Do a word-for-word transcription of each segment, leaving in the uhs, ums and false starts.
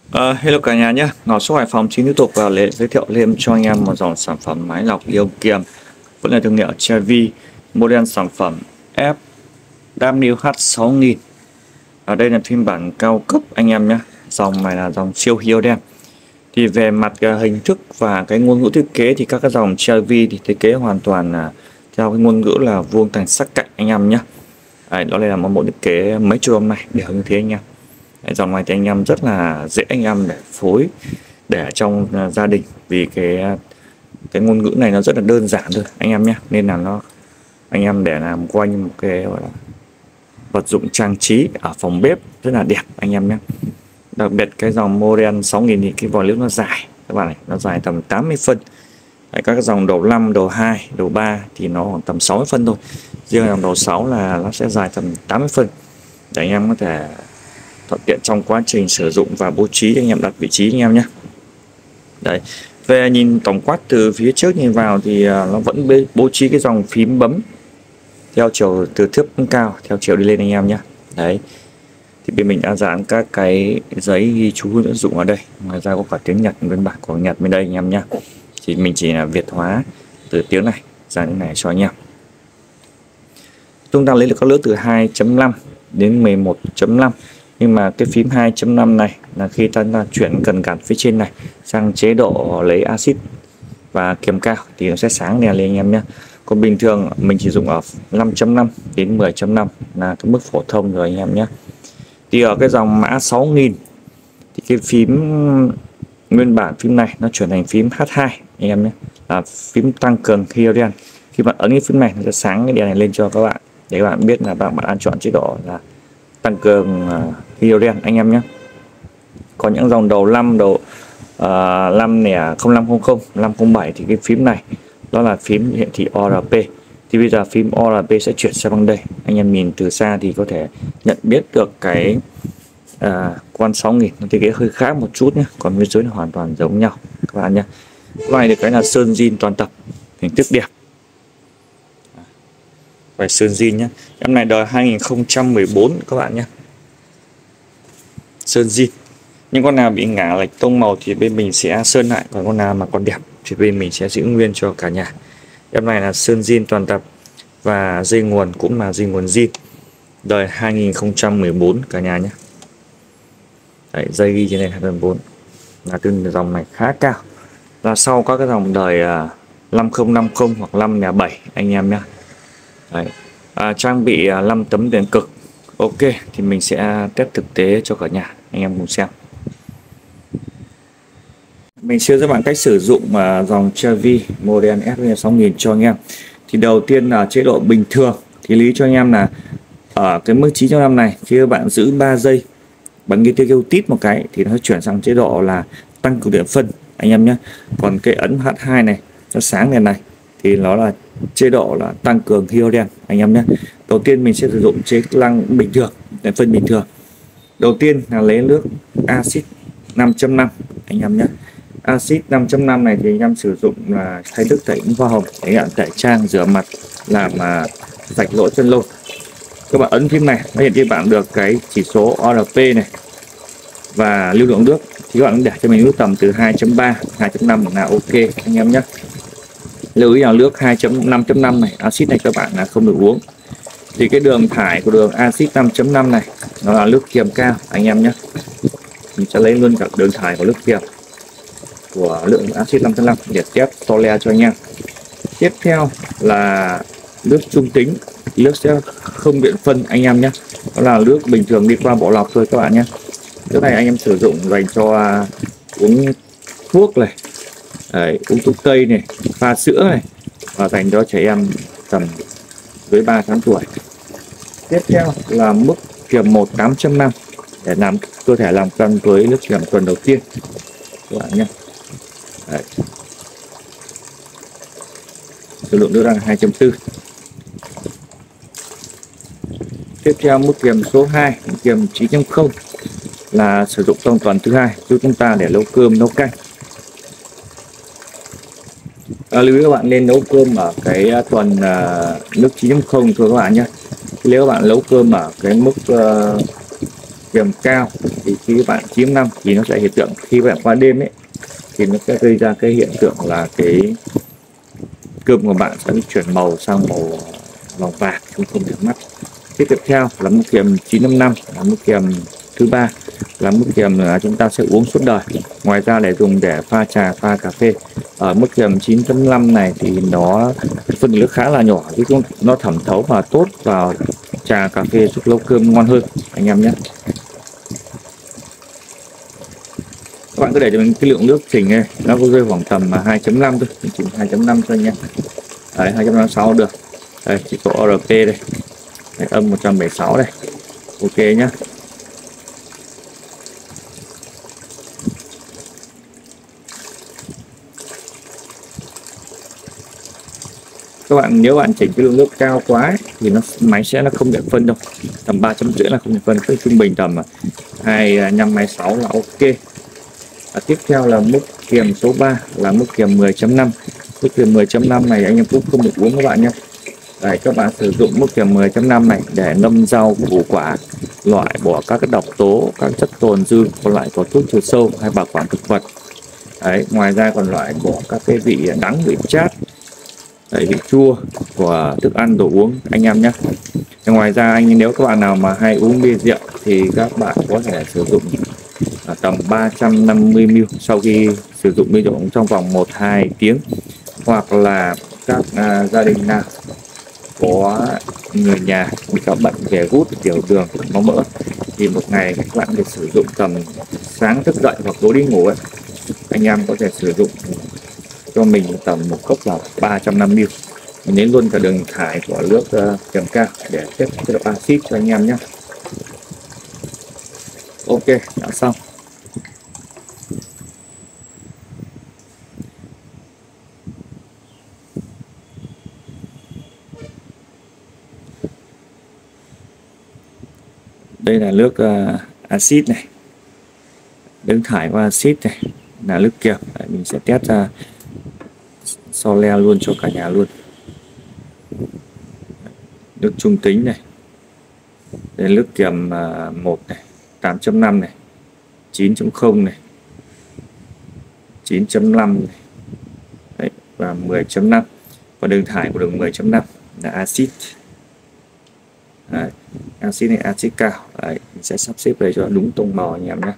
Ờ, Hello cả nhà nhé, Ngọc Số Hải Phòng xin tiếp tục vào lễ giới thiệu thêm cho anh em một dòng sản phẩm máy lọc ion kiềm vẫn là thương hiệu Chevy, model sản phẩm F W H sáu nghìn. Ở đây là phiên bản cao cấp anh em nhé, dòng này là dòng siêu ion. Thì về mặt uh, hình thức và cái ngôn ngữ thiết kế thì các cái dòng Chevy thì thiết kế hoàn toàn là theo cái ngôn ngữ là vuông thành sắc cạnh anh em nhé. Đấy, đó là một mẫu thiết kế mấy chục năm này đều như thế anh em. Đấy, dòng này thì anh em rất là dễ anh em để phối để trong uh, gia đình, vì cái cái ngôn ngữ này nó rất là đơn giản thôi anh em nhé, nên là nó anh em để làm quanh một cái gọi là vật dụng trang trí ở phòng bếp rất là đẹp anh em nhé. Đặc biệt cái dòng model sáu nghìn thì cái vòi nước nó dài các bạn này, nó dài tầm tám mươi phân. Đấy, các cái dòng đầu năm, đầu hai, đầu ba thì nó khoảng tầm sáu mươi phân thôi, riêng dòng đầu sáu là nó sẽ dài tầm tám mươi phân để anh em có thể thuận tiện trong quá trình sử dụng và bố trí anh em đặt vị trí anh em nhé. Đấy, về nhìn tổng quát từ phía trước nhìn vào thì nó vẫn bố trí cái dòng phím bấm theo chiều từ thấp đến cao, theo chiều đi lên anh em nhé. Đấy, thì bên mình đã dán các cái giấy ghi chú hướng dụng ở đây, ngoài ra có cả tiếng Nhật, nguyên bản của Nhật bên đây anh em nhé. Thì mình chỉ là Việt hóa từ tiếng này ra đến này cho anh em. Chúng ta lấy được các lứa từ hai chấm năm đến mười một chấm năm, nhưng mà cái phím hai chấm năm này là khi ta, ta chuyển cần gạt phía trên này sang chế độ lấy axit và kiềm cao thì nó sẽ sáng đèn lên anh em nhé. Còn bình thường mình chỉ dùng ở năm chấm năm đến mười chấm năm là cái mức phổ thông rồi anh em nhé. Thì ở cái dòng mã sáu nghìn thì cái phím nguyên bản phím này nó chuyển thành phím H hai anh em nhé, là phím tăng cường ion. Khi bạn ấn cái phím này nó sẽ sáng cái đèn này lên cho các bạn để các bạn biết là bạn bạn đang chọn chế độ là tăng cường uh, ion anh em nhé. Còn những dòng đầu năm, đầu uh, năm nẻ không năm không không, năm không bảy thì cái phím này đó là phím hiển thị O R P. Thì bây giờ phím O R P sẽ chuyển sang bằng đây, anh em nhìn từ xa thì có thể nhận biết được cái à, con sáu nghìn nó thiết kế hơi khác một chút nhé, còn bên dưới là hoàn toàn giống nhau các bạn nhé. Cái được cái là sơn zin toàn tập, hình thức đẹp, phải sơn zin nhé. Em này đời hai nghìn không trăm mười bốn các bạn nhé, sơn zin. Những con nào bị ngả lệch tông màu thì bên mình sẽ sơn lại, còn con nào mà còn đẹp thì bên mình sẽ giữ nguyên cho cả nhà. Em này là sơn zin toàn tập và dây nguồn cũng là dây nguồn zin, đời hai nghìn không trăm mười bốn cả nhà nhé. Đấy, dây ghi trên này là bốn, là từ dòng này khá cao, là sau các cái dòng đời uh, năm không năm không hoặc năm nẻ bảy anh em nhé. Đấy, à, trang bị uh, năm tấm đèn cực. Ok, thì mình sẽ test thực tế cho cả nhà anh em cùng xem. Mình sẽ cho các bạn cách sử dụng uh, dòng Chevy model F W sáu nghìn cho anh em. Thì đầu tiên là chế độ bình thường, thì lý cho anh em là ở cái mức chín trăm năm này khi các bạn giữ ba giây bằng cái kêu tít một cái thì nó chuyển sang chế độ là tăng cường điện phân anh em nhé. Còn cái ấn H hai này nó sáng đèn này thì nó là chế độ là tăng cường ion anh em nhé. Đầu tiên mình sẽ sử dụng chế lăng bình thường, điện phân bình thường. Đầu tiên là lấy nước axit năm chấm năm anh em nhé. Axit năm chấm năm này thì anh em sử dụng là thay nước tẩy hoa hồng để bạn tẩy trang, rửa mặt, làm mà sạch lỗ chân lông. Các bạn ấn phím này nó hiện cho bạn được cái chỉ số O R P này và lưu lượng nước, thì các bạn để cho mình nước tầm từ hai chấm ba, hai chấm năm là ok anh em nhé. Lưu ý là nước hai chấm năm chấm năm này, axit này các bạn là không được uống. Thì cái đường thải của đường axit năm chấm năm này nó là nước kiềm cao anh em nhé. Mình sẽ lấy luôn cả đường thải của nước kiềm của lượng axit năm chấm năm để test to le cho anh em. Tiếp theo là nước trung tính, nước sẽ không điện phân anh em nhé, đó là nước bình thường đi qua bộ lọc thôi các bạn nhé. Nước này anh em sử dụng dành cho uh, uống thuốc này, đấy, uống thuốc tây này, pha sữa này, và dành cho trẻ em tầm dưới ba tháng tuổi. Tiếp theo là mức kiềm một tám chấm năm để làm cơ thể làm cân với nước kiềm tuần đầu tiên các bạn nhé. Đấy. Sử lượng nước đang hai chấm bốn. Tiếp theo mức kiềm số hai, kiềm chín chấm không là sử dụng trong tuần thứ hai giúp chúng ta để nấu cơm, nấu canh. À, lưu ý các bạn nên nấu cơm ở cái tuần uh, nước chín chấm không thôi các bạn nhé. Nếu các bạn nấu cơm ở cái mức uh, kiềm cao thì khi các bạn chín năm thì nó sẽ hiện tượng khi bạn qua đêm ấy thì nó sẽ gây ra cái hiện tượng là cái cơm của bạn sẽ chuyển màu sang màu màu vàng không không được mắt. Tiếp tiếp theo là mức kiềm chín năm năm là mức kiềm thứ ba, là mức kiềm là chúng ta sẽ uống suốt đời. Ngoài ra để dùng để pha trà, pha cà phê. Ở mức kiềm chín chấm năm này thì nó phân lượng khá là nhỏ chứ không, nó thẩm thấu và tốt vào trà cà phê giúp nấu cơm ngon hơn anh em nhé. Các bạn cứ để cho mình cái lượng nước chỉnh này nó có rơi khoảng tầm hai chấm năm thôi, mình chỉnh hai chấm năm thôi nhé. Đấy, hai trăm năm mươi sáu được. Đây chỉ có rờ pê đây. Đấy, âm một trăm bảy mươi sáu đây. Ok nhá. Các bạn nếu bạn chỉnh cái lượng nước cao quá ấy, thì nó máy sẽ nó không nhận phân đâu, tầm ba chấm rưỡi là không nhận phân, cái trung bình tầm hai năm hai sáu là ok. Và tiếp theo là mức kiềm số ba là mức kiềm mười chấm năm. Mức kiềm mười chấm năm này anh em cũng không được uống các bạn nhé. Đấy, các bạn sử dụng mức kiềm mười chấm năm này để ngâm rau củ quả, loại bỏ các cái độc tố, các chất tồn dư, còn lại có thuốc trừ sâu hay bảo quản thực vật. Đấy, ngoài ra còn loại bỏ các cái vị đắng, vị chát, đấy, vị chua của thức ăn đồ uống anh em nhé. Ngoài ra anh nếu các bạn nào mà hay uống bia rượu thì các bạn có thể sử dụng tầm ba trăm năm mươi mi li lít sau khi sử dụng bia rượu trong vòng một hai tiếng. Hoặc là các à, gia đình nào có người nhà bị các bệnh về gút, tiểu đường, máu mỡ thì một ngày các bạn được sử dụng tầm sáng thức dậy hoặc tối đi ngủ ấy, anh em có thể sử dụng cho mình tầm một cốc là ba trăm năm mươi mi li lít. Mình lấy luôn cả đường thải của nước uh, kiềm cao để test chế độ axit cho anh em nhé. Ok, đã xong. Đây là nước uh, axit này, đường thải qua axit này là nước kiềm. Đấy, mình sẽ test ra so le luôn cho cả nhà luôn. Nước trung tính này, đây nước kiềm uh, một này, tám chấm năm này, chín chấm không này, chín chấm năm này. Đấy, và mười chấm năm. Và đường thải của đường mười chấm năm là axit. Đấy, axit này axit cao. Đấy, mình sẽ sắp xếp để cho đúng tông màu anh em nhé.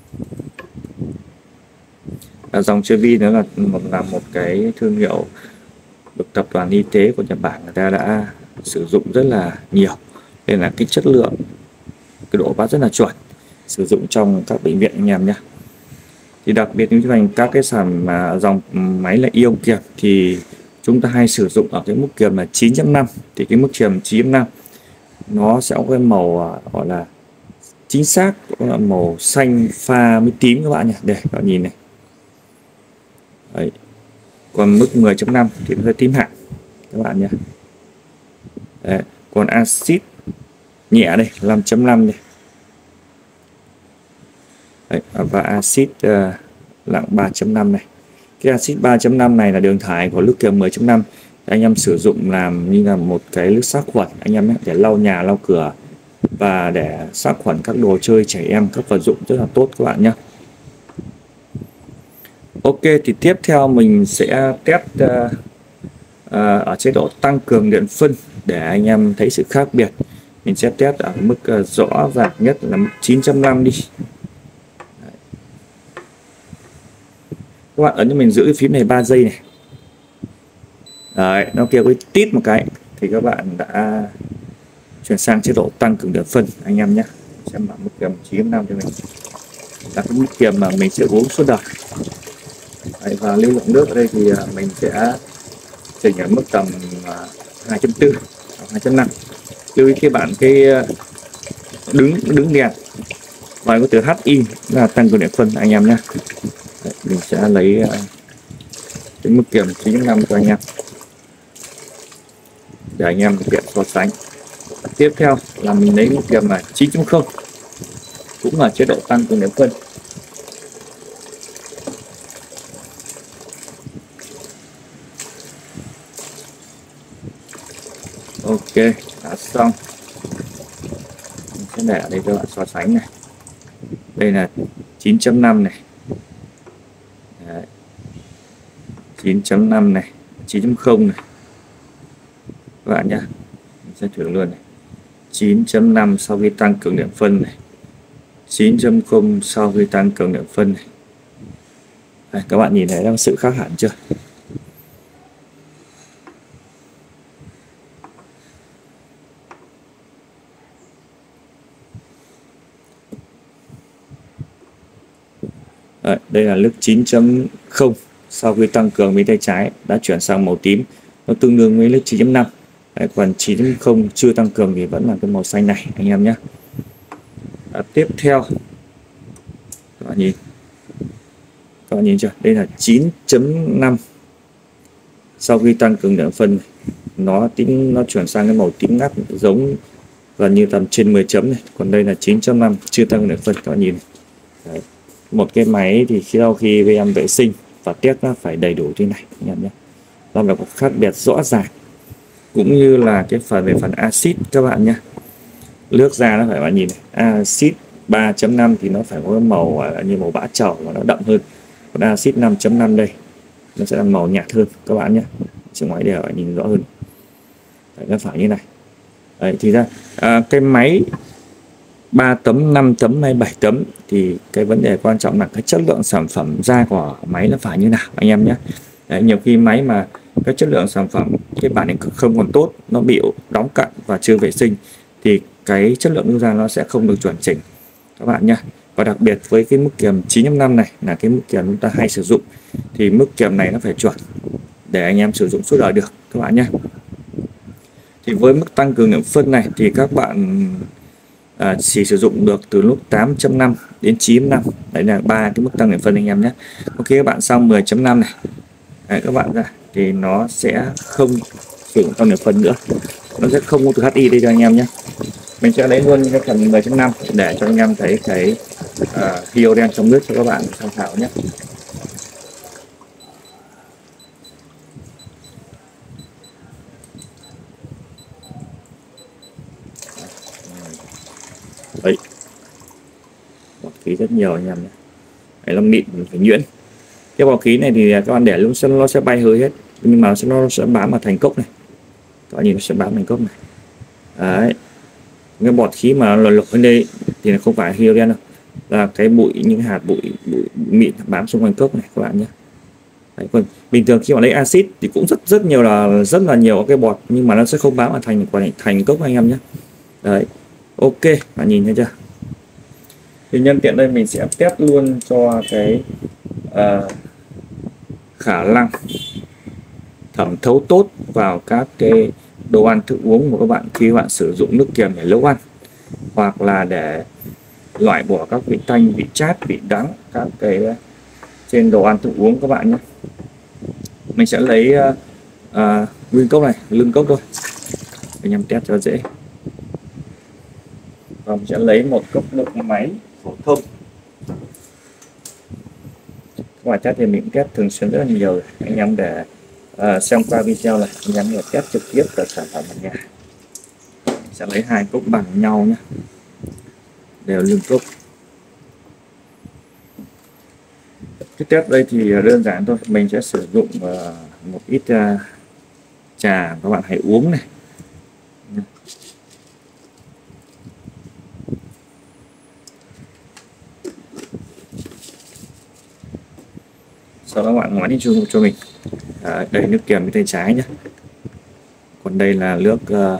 Và dòng Chervy nó là một là một cái thương hiệu được tập đoàn y tế của Nhật Bản người ta đã sử dụng rất là nhiều, nên là cái chất lượng, cái độ bát rất là chuẩn, sử dụng trong các bệnh viện anh em nhé. Thì đặc biệt như thế này, các cái sản mà dòng máy là ion kiềm thì chúng ta hay sử dụng ở cái mức kiềm là chín chấm năm. Thì cái mức kiềm chín chấm năm nó sẽ có cái màu gọi là chính xác là màu xanh pha với tím các bạn nhỉ. Để các bạn nhìn này. Đấy. Còn mức mười chấm năm thì nó sẽ tím hẳn các bạn nhé. Đấy. Còn axit nhẹ đây năm chấm năm đây. Đấy. Và axit uh, lặng ba chấm năm này. Cái axit ba chấm năm này là đường thải của nước kiềm mười chấm năm. Anh em sử dụng làm như là một cái nước sát khuẩn anh em nhé, để lau nhà, lau cửa và để sát khuẩn các đồ chơi trẻ em, các vật dụng rất là tốt các bạn nhé. Ok, thì tiếp theo mình sẽ test uh, uh, ở chế độ tăng cường điện phân để anh em thấy sự khác biệt. Mình sẽ test ở mức uh, rõ ràng nhất là mức chín chấm năm đi. Đấy. Các bạn ấn cho mình giữ cái phím này ba giây này. Đấy, nó kêu cái tít một cái thì các bạn đã chuyển sang chế độ tăng cường điện phân anh em nhé. Xem mở mức kiềm chín chấm năm cho mình. Là cái mức kiềm mà mình sẽ uống suốt đời. Đấy, và lưu lượng nước ở đây thì mình sẽ chỉnh ở mức tầm hai chấm bốn hoặc hai chấm năm. Lưu ý các bạn cái đứng đứng đèn và có từ hát i là tăng cường điện phân anh em nhé. Đấy, mình sẽ lấy cái mức kiềm chín chấm năm cho anh em để anh em thực hiện so sánh. Tiếp theo là mình lấy mức kiềm là chín chấm không, cũng là chế độ tăng cường điện phân. Ok, đã xong. Mình sẽ để ở đây cho bạn so sánh này. Đây là chín chấm năm này. Đấy. chín chấm năm này, chín chấm không này. Các bạn nhé. Mình sẽ thử luôn này. chín chấm năm sau khi tăng cường điện phân này. chín chấm không sau khi tăng cường điện phân này. Đấy, các bạn nhìn thấy đang sự khác hẳn chưa? Đấy, đây là nước chín chấm không sau khi tăng cường bên tay trái đã chuyển sang màu tím, nó tương đương với nước chín chấm năm. Đấy, còn chín chấm không chưa tăng cường thì vẫn là cái màu xanh này anh em nhé. À, tiếp theo các bạn nhìn, các bạn nhìn chưa, đây là chín chấm năm sau khi tăng cường điện phân này, nó tím, nó chuyển sang cái màu tím ngắt giống gần như tầm trên mười chấm này. Còn đây là chín chấm năm chưa tăng cường điện phân. Các bạn nhìn. Đấy. Một cái máy thì khi sau khi vê em vệ sinh và test nó phải đầy đủ thế này anh em nhé. Nó phải có khác biệt rõ ràng, cũng như là cái phần về phần axit các bạn nhé. Nước ra nó phải, bạn nhìn này, axit ba chấm năm thì nó phải có màu như màu bã trầu và nó đậm hơn. Còn axit năm chấm năm đây nó sẽ là màu nhạt hơn các bạn nhé. Trên ngoài đều bạn nhìn rõ hơn. Đấy, nó phải như này. Đấy, thì ra à, cái máy ba tấm, năm tấm hay bảy tấm thì cái vấn đề quan trọng là cái chất lượng sản phẩm ra của máy nó phải như nào anh em nhé. Đấy, nhiều khi máy mà cái chất lượng sản phẩm cái bản này không còn tốt, nó bị đóng cặn và chưa vệ sinh thì cái chất lượng nước ra nó sẽ không được chuẩn chỉnh các bạn nhé. Và đặc biệt với cái mức kiềm chín chấm năm này là cái mức kiềm chúng ta hay sử dụng thì mức kiềm này nó phải chuẩn để anh em sử dụng suốt đời được các bạn nhé. Thì với mức tăng cường điện phân này thì các bạn à, chỉ sử dụng được từ lúc tám chấm năm đến chín chấm năm. Đấy là ba cái mức tăng điện phân anh em nhé. Ok, các bạn xong mười chấm năm này. Đấy, các bạn ra thì nó sẽ không sử dụng tăng điện phân nữa, nó sẽ không có từ hát i đây cho anh em nhé. Mình sẽ lấy luôn cái phần mười chấm năm để cho anh em thấy cái uh, hydrogen trong nước cho các bạn tham khảo nhé. Đấy, bọt khí rất nhiều anh em nhé. Đấy, nó mịn, mình phải nhuyễn. Cái bọt khí này thì các bạn để luôn sẽ nó sẽ bay hơi hết, nhưng mà nó sẽ bám vào thành cốc này. Các bạn nhìn nó sẽ bám thành cốc này. Đấy, cái bọt khí mà lột lột bên đây thì không phải hydrogen đâu, là cái bụi, những hạt bụi bụi mịn bám xung quanh cốc này các bạn nhé. Đấy, còn bình thường khi mà lấy axit thì cũng rất rất nhiều là rất là nhiều cái bọt, nhưng mà nó sẽ không bám vào thành thành, thành cốc anh em nhé. Đấy, ok, bạn nhìn thấy chưa? Thì nhân tiện đây mình sẽ test luôn cho cái uh, khả năng thẩm thấu tốt vào các cái đồ ăn thức uống của các bạn khi các bạn sử dụng nước kiềm để nấu ăn, hoặc là để loại bỏ các vị tanh, vị chát, vị đắng các cái trên đồ ăn thức uống các bạn nhé. Mình sẽ lấy uh, uh, nguyên cốc này, lưng cốc thôi anh em test cho dễ. Và mình sẽ lấy một cốc nước máy phổ thông. Các bạn test thì mình test thường xuyên rất là nhiều anh em, để uh, xem qua video này anh em có thể test trực tiếp ở sản phẩm ở nhà. Mình sẽ lấy hai cốc bằng nhau nhé, đều lưng cốc. Cái test đây thì đơn giản thôi, mình sẽ sử dụng uh, một ít uh, trà các bạn hãy uống này. Sau đó các bạn ngoái đi cho, cho mình. À, đây nước kiềm bên tay trái nhé, còn đây là nước uh,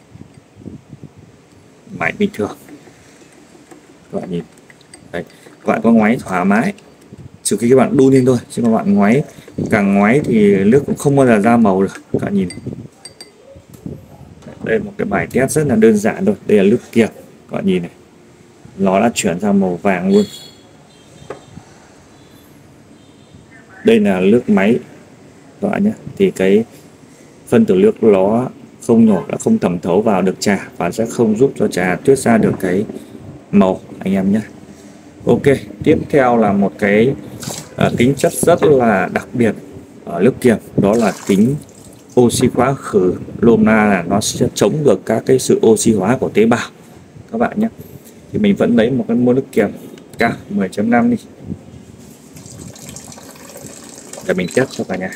máy bình thường các bạn nhìn. Đấy, các bạn có ngoáy thoải mái trừ khi các bạn đun lên thôi, chứ các bạn ngoáy càng ngoáy thì nước cũng không bao giờ ra màu được các bạn nhìn. Đây là một cái bài test rất là đơn giản thôi. Đây là nước kiềm các bạn nhìn này, nó đã chuyển sang màu vàng luôn. Đây là nước máy các bạn nhé, thì cái phân tử nước nó không nhỏ, đã không thẩm thấu vào được trà và sẽ không giúp cho trà tiết ra được cái màu anh em nhé. Ok, tiếp theo là một cái uh, tính chất rất là đặc biệt ở nước kiềm, đó là tính oxy hóa khử. Nôm na là nó sẽ chống được các cái sự oxy hóa của tế bào các bạn nhé. Thì mình vẫn lấy một cái muỗng nước kiềm cao mười chấm năm đi để mình test cho cả nhà.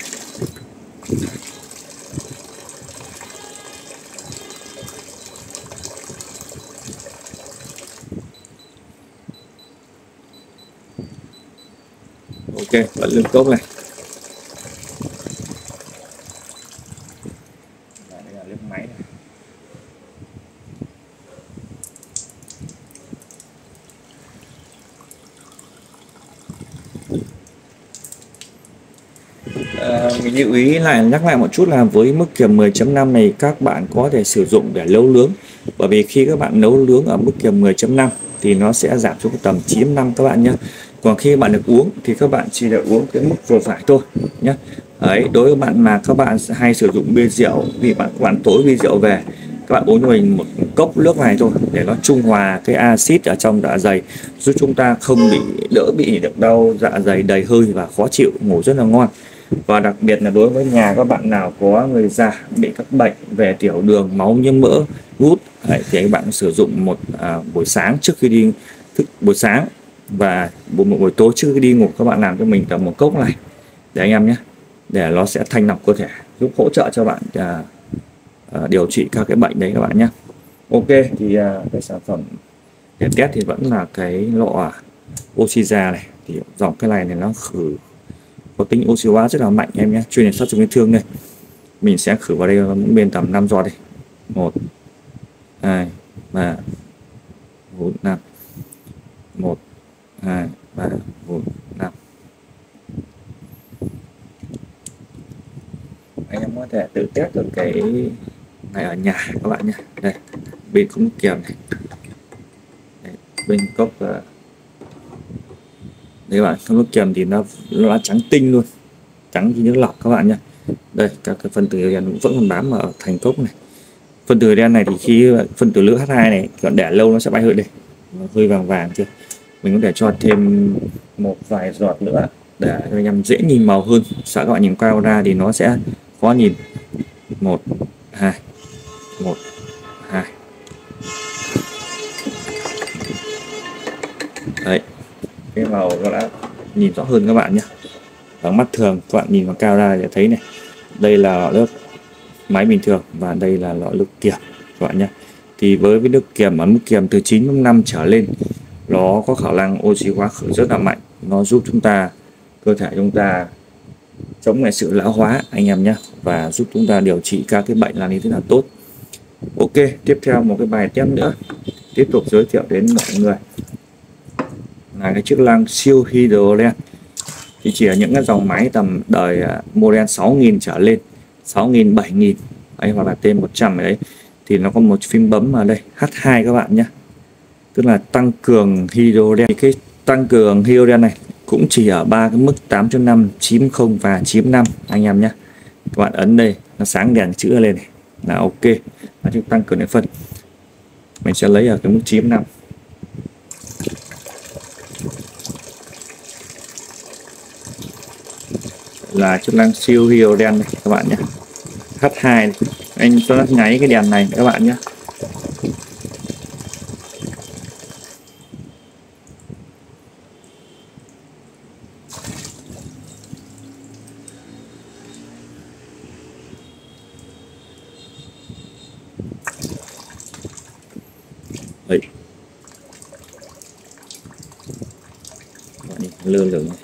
Ok, vẫn lưng tốt này. Đây là nước máy này. À, mình lưu ý lại nhắc lại một chút là với mức kiềm mười chấm năm này các bạn có thể sử dụng để nấu nướng, bởi vì khi các bạn nấu nướng ở mức kiềm mười chấm năm thì nó sẽ giảm xuống tầm chín chấm năm các bạn nhé. Còn khi bạn được uống thì các bạn chỉ được uống cái mức vừa phải thôi nhé. Đấy, đối với bạn mà các bạn hay sử dụng bia rượu, vì bạn bạn tối bia rượu về, các bạn uống cho mình một cốc nước này thôi để nó trung hòa cái axit ở trong dạ dày, giúp chúng ta không bị đỡ bị được đau dạ dày đầy hơi và khó chịu, ngủ rất là ngon. Và đặc biệt là đối với nhà các bạn nào có người già bị các bệnh về tiểu đường, máu nhiễm mỡ, gút, đấy, thì các bạn sử dụng một à, buổi sáng trước khi đi thức buổi sáng và một, một buổi tối trước khi đi ngủ các bạn làm cho mình tầm một cốc này để anh em nhé, để nó sẽ thanh lọc cơ thể, giúp hỗ trợ cho bạn à, à, điều trị các cái bệnh đấy các bạn nhé. Ok, thì à, cái sản phẩm để test thì vẫn là cái lọ Oxyza này, thì dòng cái này này nó khử có tính oxy hóa rất là mạnh em nhé, chuyên để sát trùng vết thương đây. Mình sẽ khử vào đây mỗi bên tầm năm giọt đi. Một, hai, ba, bốn, năm. Một, hai, ba, bốn, năm. Anh em có thể tự test được cái này ở nhà các bạn nhé. Đây, bên có nước kiềm này. Đây, bên cốc uh, đấy bạn, nước kiềm thì nó nó đã trắng tinh luôn, trắng như nước lọc các bạn nhé. Đây, các cái phân tử đen vẫn còn bám ở thành cốc này. Phân tử đen này thì khi phân tử lửa H hai này còn để lâu nó sẽ bay hơi đây, nó hơi vàng vàng chưa. Mình có thể cho thêm một vài giọt nữa để cho anh em dễ nhìn màu hơn, sợ các bạn nhìn qua ra thì nó sẽ khó nhìn. Một, hai, một, hai. Đấy, cái màu nó đã nhìn rõ hơn các bạn nhé. Bằng mắt thường các bạn nhìn vào cao ra để thấy này, đây là lọ nước máy bình thường và đây là lọ nước kiềm các bạn nhé. Thì với cái nước kiềm ở mức kiềm từ chín chấm năm trở lên, nó có khả năng oxy hóa khử rất là mạnh, nó giúp chúng ta cơ thể chúng ta chống lại sự lão hóa anh em nhé, và giúp chúng ta điều trị các cái bệnh là như thế là tốt. Ok, tiếp theo một cái bài test nữa tiếp tục giới thiệu đến mọi người là cái chức năng siêu hydrogen. Thì chỉ ở những cái dòng máy tầm đời model sáu nghìn trở lên, sáu nghìn, bảy nghìn ấy, hoặc là T một trăm ở đấy, thì nó có một phím bấm ở đây H hai các bạn nhé, tức là tăng cường hydrogen. Thì cái tăng cường hydrogen này cũng chỉ ở ba cái mức tám chấm năm, chín chấm không và chín chấm năm anh em nhé. Các bạn ấn đây, nó sáng đèn chữ lên này là ok, nó sẽ tăng cường điện phân. Mình sẽ lấy ở cái mức chín chấm năm. Là chức năng siêu hydrogen này các bạn nhé, H hai này. Anh cho nó nháy cái đèn này các bạn nhé. Đấy, các bạn nhìn lơ lửng này.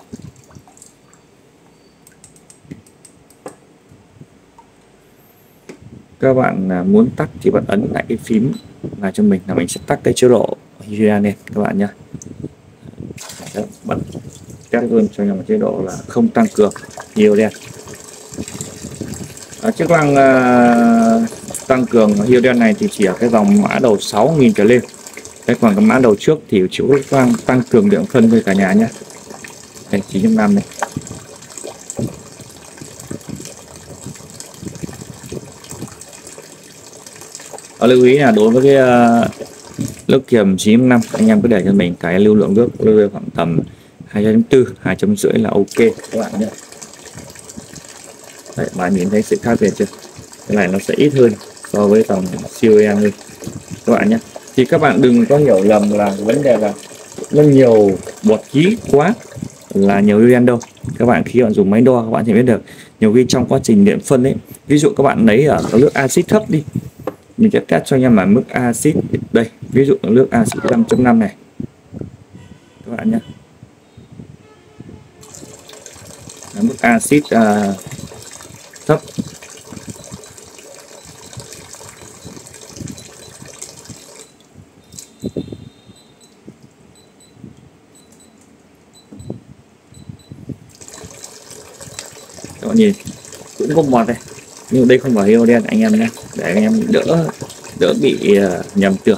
Các bạn muốn tắt thì bạn ấn lại cái phím này cho mình, là mình sẽ tắt cái chế độ hydrogen lên các bạn nhé. Bật test luôn cho nhau một chế độ là không tăng cường hydrogen. À, chức năng uh, tăng cường hydrogen này thì chỉ ở cái dòng mã đầu sáu nghìn trở lên. Cái còn cái mã đầu trước thì chỉ có tăng cường điện phân với cả nhà nhé. Đây chín chấm năm này. Ở lưu ý là đối với cái uh, nước kiềm chín chấm năm anh em cứ để cho mình cái lưu lượng nước lưu khoảng tầm hai chấm bốn, hai chấm rưỡi là ok các bạn nhé. Đấy, bạn nhìn thấy sự khác biệt chưa? Cái này nó sẽ ít hơn so với dòng siêu em hơn các bạn nhé. Thì các bạn đừng có hiểu lầm là vấn đề là nó nhiều bọt khí quá là nhiều uren đâu. Các bạn khi bạn dùng máy đo các bạn sẽ biết được. Nhiều khi trong quá trình luyện phân ấy, ví dụ các bạn lấy ở nước axit thấp đi, mình sẽ test cho anh em là mức axit đây, ví dụ nước axit năm chấm năm này các bạn nhé. Mức axit uh, thấp. Các bạn nhìn cũng có bọt đây, nhưng đây không phải heo đen anh em nhé, để anh em đỡ đỡ bị uh, nhầm tưởng.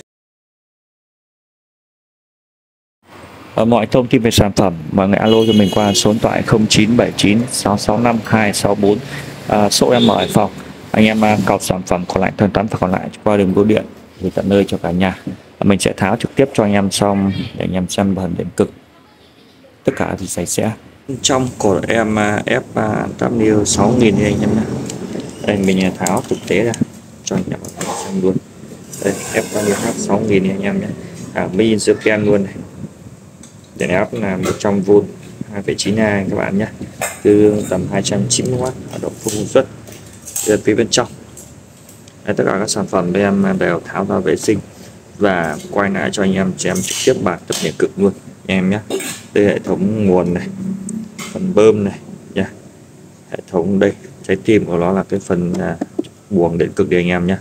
Ở mọi thông tin về sản phẩm mọi người alo cho mình qua số điện thoại không chín bảy chín sáu sáu năm hai sáu bốn, à, số em ở Hải Phòng. Anh em uh, cọc sản phẩm còn lại thanh toán và còn lại qua đường bưu điện về tận nơi cho cả nhà. Mình sẽ tháo trực tiếp cho anh em xong để anh em xem phần đến cực. Tất cả thì sạch sẽ. Trong của em uh, F W sáu nghìn anh em nhé. Đây mình tháo thực tế ra cho anh em xem luôn. Đây F W sáu nghìn anh em nhé. À, min sơ ken luôn này. Đèn áp là một trăm vôn hai phẩy chín A các bạn nhé, từ tầm hai trăm chín mươi oát ở độ full công suất. Đây phía bên trong. Đây, tất cả các sản phẩm đây em đều tháo ra vệ sinh và quay lại cho anh em xem trực tiếp bản tập nhiệt cực luôn anh em nhé. Đây hệ thống nguồn này, phần bơm này nha, hệ thống đây trái tim của nó là cái phần à, buồng điện cực để anh em nhé.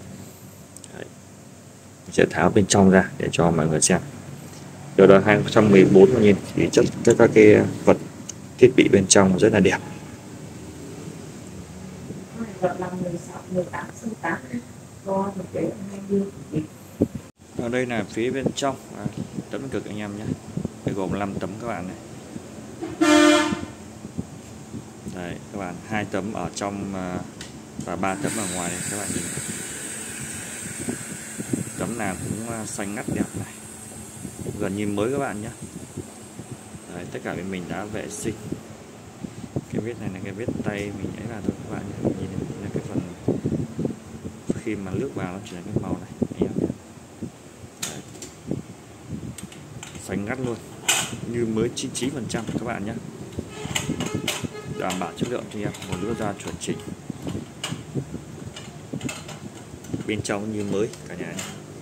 Sẽ tháo bên trong ra để cho mọi người xem. Điều đó hai không một bốn nhìn thì chất tất các cái vật thiết bị bên trong rất là đẹp. Ở đây là phía bên trong à, tấm cực anh em nhé, đây gồm năm tấm các bạn này. Đây các bạn, hai tấm ở trong và ba tấm ở ngoài đây các bạn nhìn. Tấm nào cũng xanh ngắt đẹp này, gần như mới các bạn nhé. Đấy, tất cả bên mình đã vệ sinh. Cái vết này là cái vết tay mình ấy là thôi các bạn nhé. Nhìn là cái phần khi mà nước vào nó chuyển cái màu này anh em nhé. Đấy. Xanh ngắt luôn, như mới chín mươi chín phần trăm các bạn nhé. Đảm bảo chất lượng cho em, một lứa da chuẩn chỉnh. Bên trong như mới cả nhà nhé.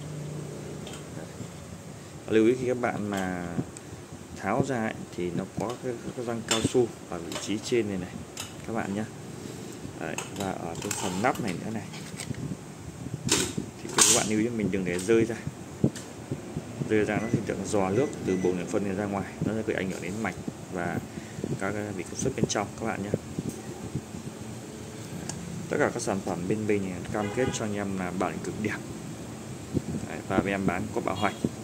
Lưu ý khi các bạn mà tháo ra ấy, thì nó có cái, cái răng cao su ở vị trí trên này này các bạn nhé. Đấy, và ở cái phần nắp này nữa này thì các bạn lưu ý mình đừng để rơi ra, rơi ra nó thì tượng dò nước từ buồng điện phân này ra ngoài, nó sẽ gây ảnh hưởng đến mạch và các vị công suất bên trong các bạn nhé. Tất cả các sản phẩm bên mình cam kết cho anh em là bảo hành cực đẹp. Đấy, và em bán có bảo hành.